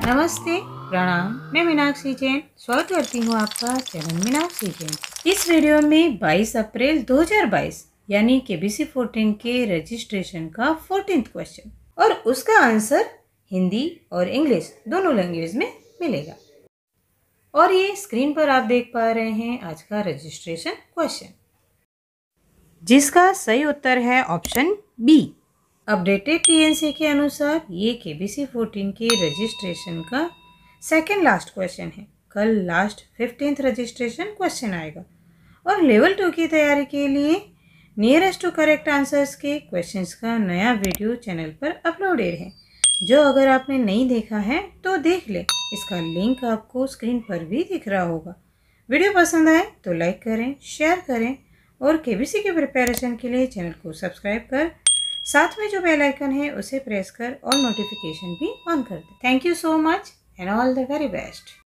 नमस्ते, प्रणाम। मैं मीनाक्षी जैन स्वागत करती हूँ आपका चैनल मीनाक्षी जैन। इस वीडियो में 22 अप्रैल 2022 यानी KBC 14 के रजिस्ट्रेशन का 14th क्वेश्चन और उसका आंसर हिंदी और इंग्लिश दोनों लैंग्वेज में मिलेगा। और ये स्क्रीन पर आप देख पा रहे हैं आज का रजिस्ट्रेशन क्वेश्चन, जिसका सही उत्तर है ऑप्शन बी। अपडेटेड TNC के अनुसार ये KBC 14 के रजिस्ट्रेशन का सेकेंड लास्ट क्वेश्चन है। कल लास्ट 15th रजिस्ट्रेशन क्वेश्चन आएगा और लेवल 2 की तैयारी के लिए नियरेस्ट टू करेक्ट आंसर्स के क्वेश्चंस का नया वीडियो चैनल पर अपलोडेड है, जो अगर आपने नहीं देखा है तो देख ले। इसका लिंक आपको स्क्रीन पर भी दिख रहा होगा। वीडियो पसंद आए तो लाइक करें, शेयर करें और KBC के प्रिपरेशन के लिए चैनल को सब्सक्राइब कर साथ में जो बेल आइकन है उसे प्रेस कर ऑल नोटिफिकेशन भी ऑन कर दें। Thank you so much and all the very best.